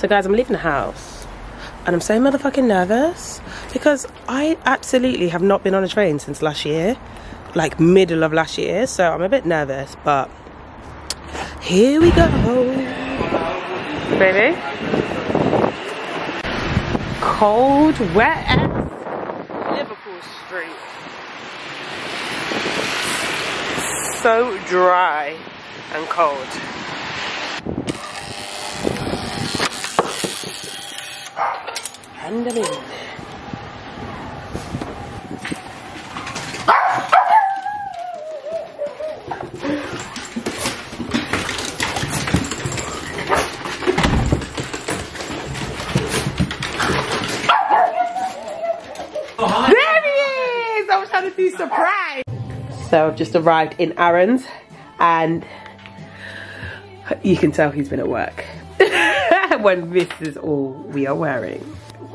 So guys, I'm leaving the house and I'm so motherfucking nervous because I absolutely have not been on a train since last year, like middle of last year, so I'm a bit nervous, but here we go. Baby. Cold, wet as Liverpool Street. So dry and cold. Hand them in. There he is! I was trying to do surprise. So I've just arrived in Aaron's and you can tell he's been at work when this is all we are wearing.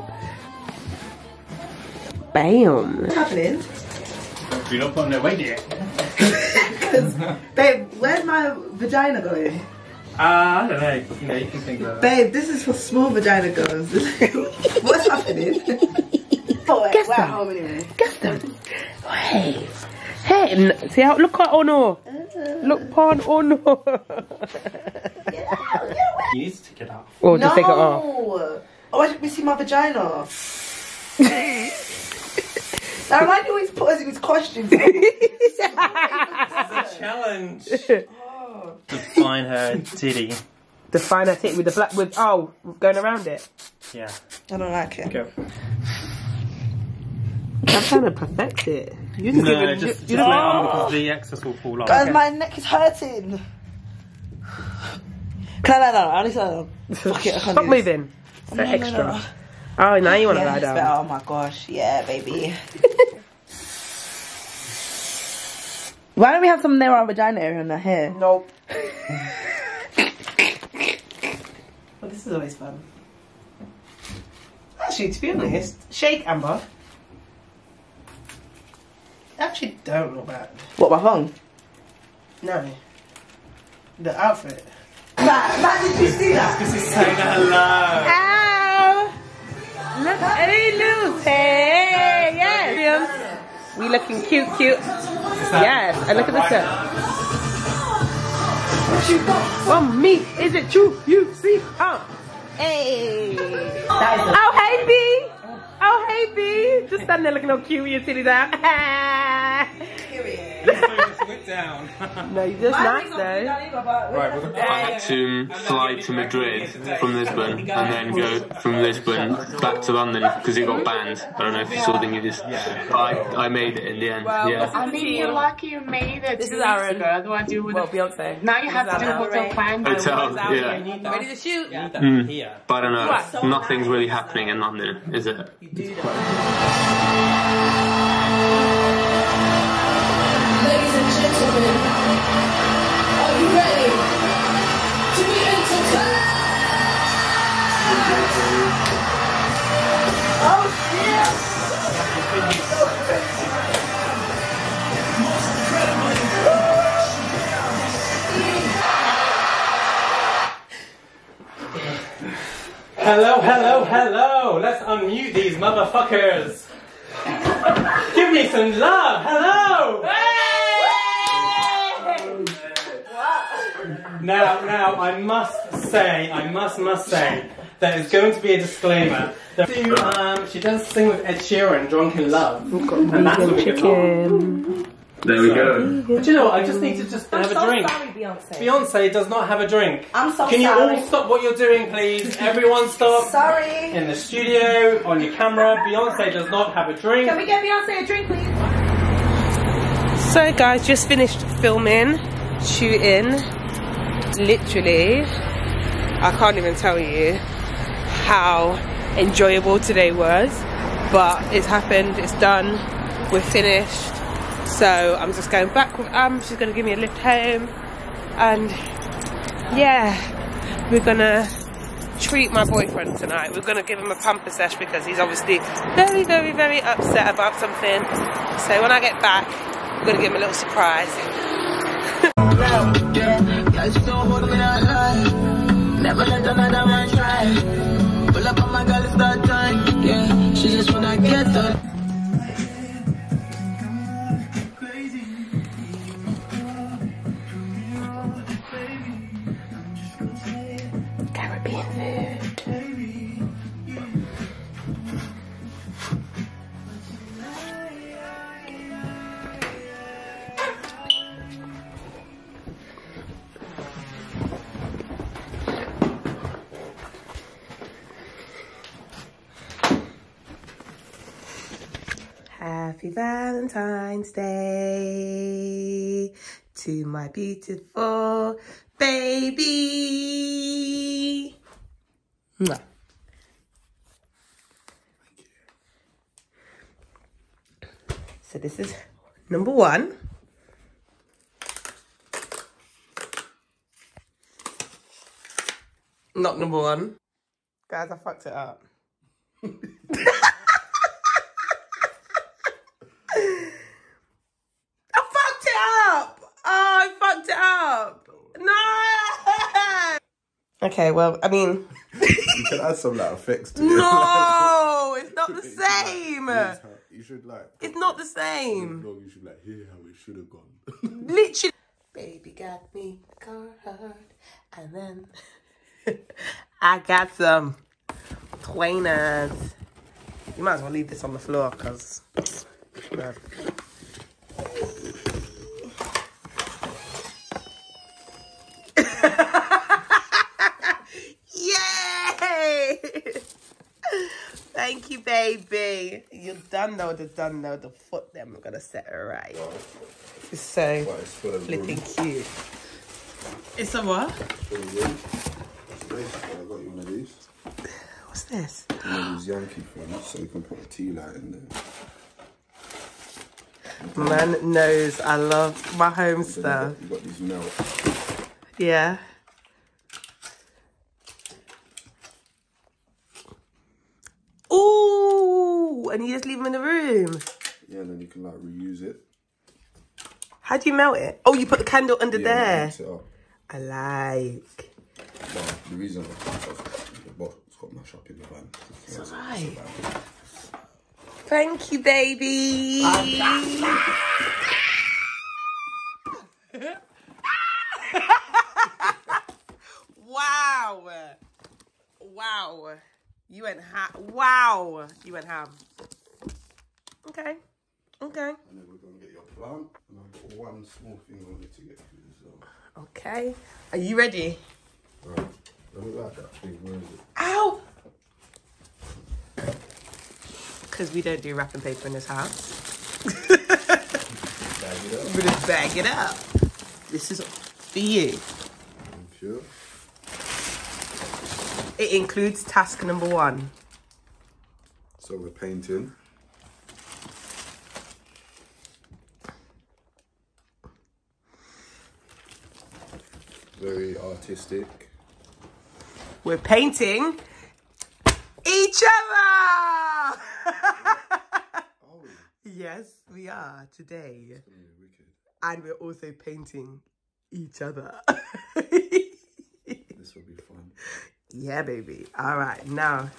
Bam! What's happening? You're not putting no weight yet. Because, babe, where's my vagina going? I don't know. You know, you can think about it. Babe, this is for small vagina girls. What's happening? Oh, Guess we're at them. home anyway. Guess them. Hey. Hey, see how, look at Ono. Look upon Ono. You need to take it off. Or just take it off. Oh, I should be seeing my vagina. Now, why do you always put us in these costumes? It's a challenge. Define her titty. Define her titty with the black, with, oh, going around it. Yeah. I don't like it. Go. I'm trying to perfect it. You just No, give it, just you let don't on because the excess will fall off. Guys, my neck is hurting. Can I lie down? I need to lie down. Fuck it, I can't Stop do this. moving. So No, extra. no. Oh, now you want to Yeah, lie it's down. better. Oh my gosh, yeah, baby. Why don't we have some near our vagina area in the hair? Nope. Well, this is always fun. Actually, to be honest, shake, Amber. Actually, don't look bad. What, my hung? No. The outfit. Matt, did you see that? This is saying hello. Ow! Look, hey, Luce. Hey, yes. We looking cute. Yes, and look at the shirt. Oh, me, is it true? You see? Hey. Oh, hey, B. Oh, hey, B. Just stand there looking all cute with your titties out. Down. No, you're just nice, though. I had to fly to Madrid from Lisbon and then go from Lisbon back to London because it got banned. I don't know if you saw the news. But I made it in the end. Well, yeah. I mean, you're lucky you made it. This is Aaron. Otherwise you would Well, have... Beyonce. Now you have to do hotel plan. Hotel, yeah. Ready to shoot? But I don't know. Nothing's really happening in London, is it? Ladies and gentlemen, are you ready to be entertained? Oh, yes! Hello. Let's unmute these motherfuckers. Give me some love. Hello. Now, I must say that it's going to be a disclaimer. She does sing with Ed Sheeran, Drunk in Love. And that's what we get on. There we go. But you know what, I just need to just have a drink. Sorry, Beyonce. Beyonce does not have a drink. I'm so Can you sorry. all stop what you're doing, please? Everyone stop. Sorry. In the studio, on your camera, Beyonce does not have a drink. Can we get Beyonce a drink, please? So guys, just finished filming, shooting. Literally, I can't even tell you how enjoyable today was, but it's happened, it's done, we're finished. So I'm just going back with she's gonna give me a lift home, and yeah, we're gonna treat my boyfriend tonight. We're gonna give him a pamper sesh because he's obviously very, very, very upset about something. So when I get back, I'm gonna give him a little surprise. Never let another man try. yeah. Pull up on my girl, it's that time, yeah. She just wanna get done. Caribbean food. Happy Valentine's Day to my beautiful baby. Mwah. So this is number one. Not number one. Guys, I fucked it up. Okay, well, I mean... You can add some like effects to it. No, it's not the same. You should like... It's not the same. You should like hear how it should have gone. Literally. Baby got me Carhartt, and then I got some Twainers. You might as well leave this on the floor, because... Thank you, baby. You're done though, the foot them. I'm gonna set it right. It's so flipping cute. It's a what? I got you one of these. What's this? One of these Yankee phones, so you can put a tea light in there. Man knows I love my home stuff. You got these melt. Yeah. Ooh, and you just leave them in the room. Yeah, and then you can like reuse it. How do you melt it? Oh, you put the candle under there. Mix it up. I like. Well, the reason the box got mashed up in the van. It's alright. Thank you, baby. Wow. Wow. You went ham. Wow. You went ham. Okay. Okay. And then we're going to get your plant. And I've got one small thing I wanted to get to as well. Okay. Are you ready? Right. Let me like that thing. Where is it? Ow! Because we don't do wrapping paper in this house. Bag it up. We're going to bag it up. This is for you. Thank you. It includes task number 1. So we're painting. Very artistic. We're painting each other! Oh, Yes, we are today. it's gonna be wicked. And we're also painting each other. This will be fun. Yeah, baby. All right, now.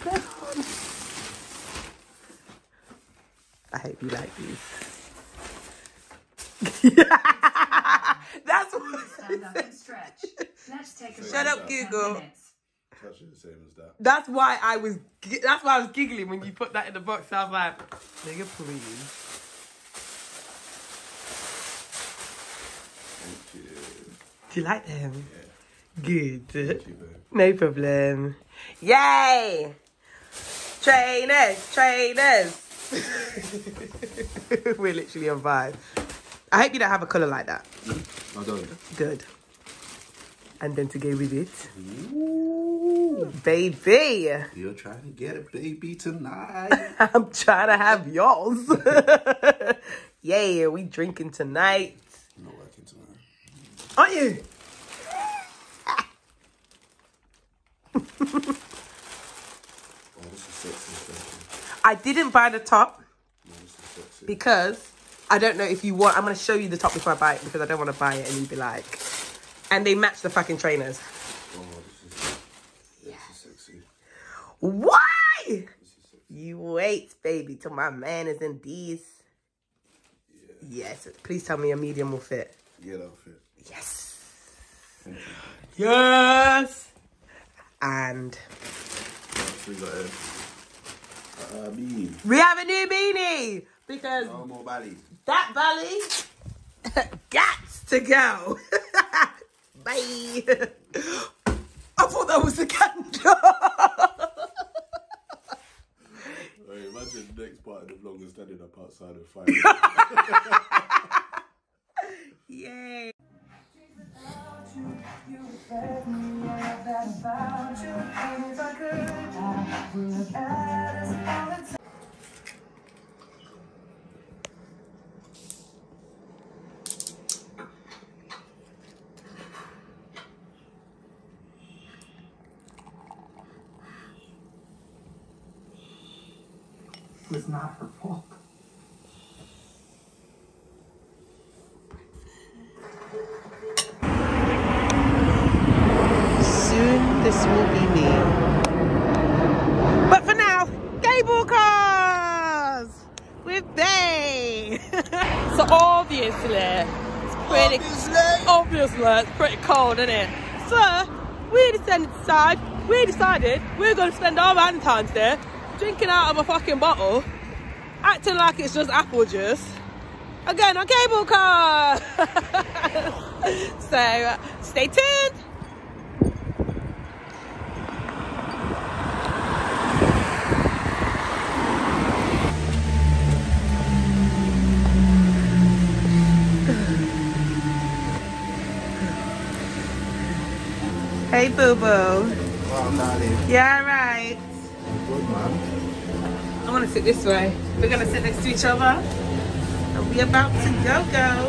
I hope you like these. That's what. Stand up and stretch. Let's take a Shut break up, for 10 Google. minutes. It's actually the same as that. That's why I was giggling when you put that in the box. I was like, nigga, please. Thank you. Do you like them? Yeah. Good. Thank you, babe. No problem. Yay! Trainers, trainers. We're literally on vibe. I hope you don't have a colour like that. I don't. Good. And then to go with it. Ooh, baby. You're trying to get a baby tonight. I'm trying to have yours. Yeah, we drinking tonight. I'm not working tonight. Aren't you? Oh, this is sexy. I didn't buy the top No, this is sexy. because I don't know if you want. I'm going to show you the top before I buy it because I don't want to buy it and you'd be like... And they match the fucking trainers. Oh, this is sexy. Why? You wait, baby, till my man is in these. Yeah. Yes. Please tell me a medium will fit. Yeah, that'll fit. Yes. Yes. And We got a beanie. we have a new beanie because No more belly. that belly gots to go. Bye. I thought that was the candle. Hey, imagine the next part of the vlog is standing up outside and fighting. Yay. It was not her fault. Soon this will be me. But for now, cable cars with Bay. So obviously, it's pretty cold, isn't it? So we decided we're going to spend our Valentine's Day drinking out of a fucking bottle, acting like it's just apple juice. Again, on cable car. So stay tuned. Hey, boo boo. Oh, darling. Yeah, right. Good, man. I want to sit this way. We're gonna sit next to each other, and we about to go.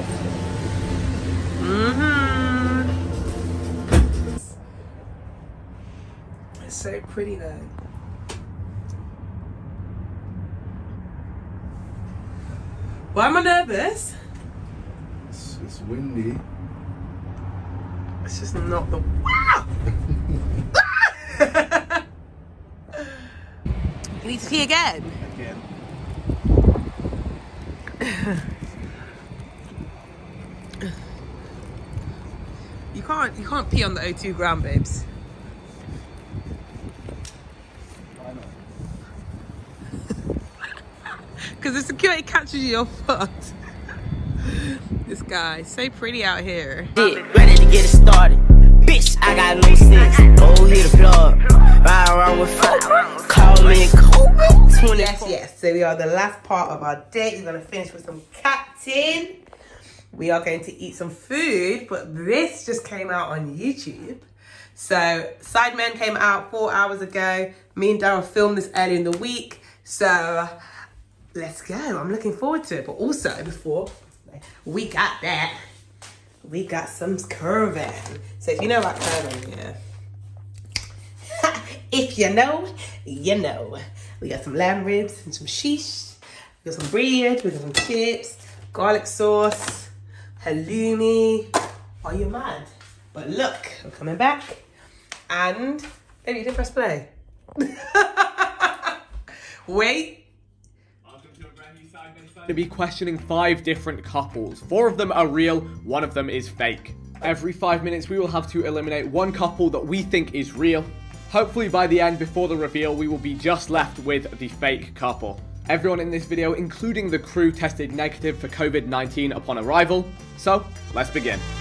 It's so pretty though. Why am I nervous? It's windy. It's just not the wow. You need to pee again. Again. You can't pee on the O2 ground, babes. Why not? Because the security catches you, you're fucked. This guy, so pretty out here. Ready to get it started. Bitch, I got no sense. Oh, hit the plug. Ride around with fuck. Call me Kobe. Yes. So we are the last part of our date. We're gonna finish with some Captain. We are going to eat some food, but this just came out on YouTube. So Sidemen came out 4 hours ago. Me and Daryl filmed this early in the week. So let's go. I'm looking forward to it. But also before we got that, we got some curving. So if you know about curving, yeah. If you know, you know. We got some lamb ribs and some sheesh. We got some bread, we got some chips, garlic sauce, halloumi. Are you mad? But look, we're coming back. And baby, you didn't press play. Wait. To be questioning 5 different couples. 4 of them are real, 1 of them is fake. Every 5 minutes we will have to eliminate 1 couple that we think is real. Hopefully by the end, before the reveal, we will be just left with the fake couple. Everyone in this video, including the crew, tested negative for COVID-19 upon arrival. So, let's begin.